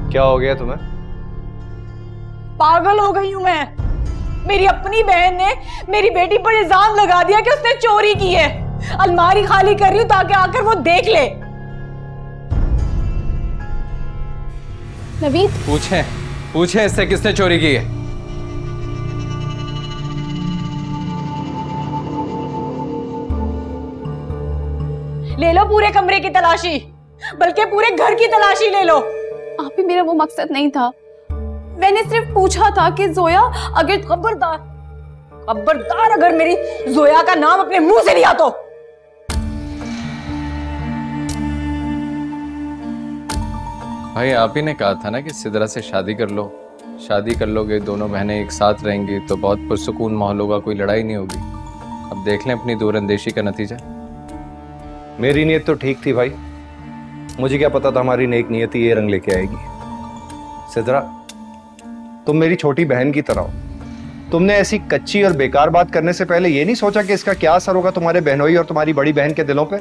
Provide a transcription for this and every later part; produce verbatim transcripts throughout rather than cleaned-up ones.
क्या हो गया तुम्हें? पागल हो गई हूं मैं। मेरी अपनी बहन ने मेरी बेटी पर इल्जाम लगा दिया कि उसने चोरी की है। अलमारी खाली कर रही हूं ताकि आकर वो देख ले। नवीद, पूछें पूछें इससे किसने चोरी की है। ले लो पूरे कमरे की तलाशी, बल्कि पूरे घर की तलाशी ले लो। आप ही, मेरा वो मकसद नहीं था। मैंने सिर्फ पूछा था कि जोया अगर खबरदार खबरदार अगर मेरी जोया का नाम अपने मुंह से लिया तो। भाई आप ही ने कहा था ना कि सिदरा से शादी कर लो। शादी कर लोगे, दोनों बहनें एक साथ रहेंगी तो बहुत पुरसुकून माहौल होगा, कोई लड़ाई नहीं होगी। अब देख लें अपनी दूरअंदेशी का नतीजा। मेरी नीयत तो ठीक थी भाई, मुझे क्या पता था हमारी नेक नियति ये रंग लेके आएगी। सिदरा, तुम मेरी छोटी बहन की तरह हो। तुमने ऐसी कच्ची और बेकार बात करने से पहले ये नहीं सोचा कि इसका क्या असर होगा तुम्हारे बहनोई और तुम्हारी बड़ी बहन के दिलों पे?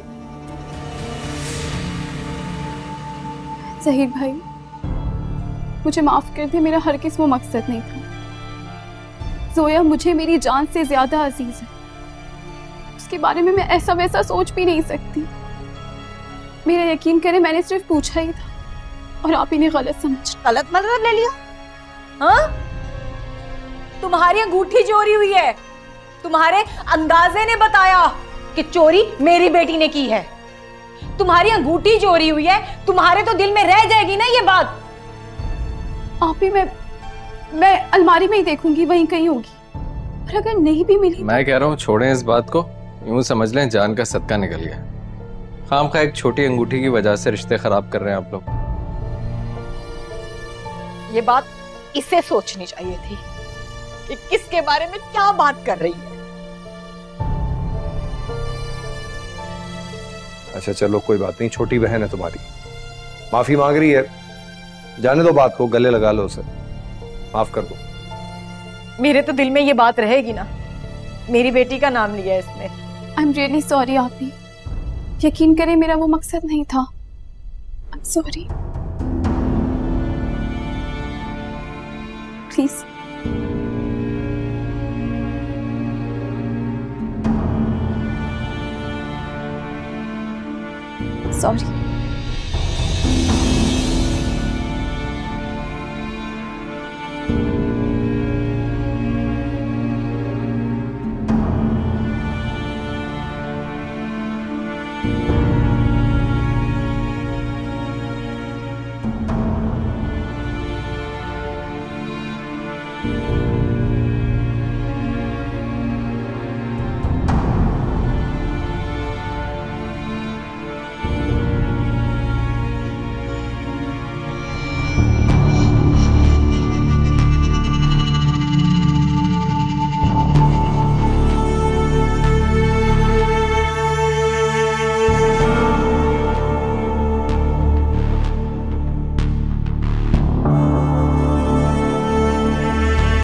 ज़हीर भाई, मुझे माफ कर दे, मेरा हरगिज़ वो मकसद नहीं था। जोया मुझे मेरी जान से ज्यादा अजीज है। उसके बारे में मैं ऐसा वैसा सोच भी नहीं सकती। मेरा यकीन करें, मैंने सिर्फ पूछा ही था और आप ही ने गलत समझ गलत मतलब ले लिया। हाँ, तुम्हारी अंगूठी चोरी हुई है। तुम्हारे अंदाजे ने बताया कि चोरी मेरी बेटी ने की है। तुम्हारी अंगूठी चोरी हुई है, तुम्हारे तो दिल में रह जाएगी ना ये बात। आप ही, मैं मैं अलमारी में ही देखूंगी, वहीं कहीं होगी। और अगर नहीं भी मिली, मैं कह रहा हूँ छोड़ें इस बात को। यूं समझ लें जान का सदका निकल गया। खामखा एक छोटी अंगूठी की वजह से रिश्ते खराब कर रहे हैं आप लोग। ये बात इसे सोचनी चाहिए थी कि किसके बारे में क्या बात कर रही है। अच्छा चलो कोई बात नहीं, छोटी बहन है तुम्हारी, माफी मांग रही है, जाने दो बात को, गले लगा लो उसे, माफ कर दो। मेरे तो दिल में ये बात रहेगी ना, मेरी बेटी का नाम लिया इसने। आई एम रियली सॉरी आप ही, यकीन करें मेरा वो मकसद नहीं था। I am sorry, please. Sorry.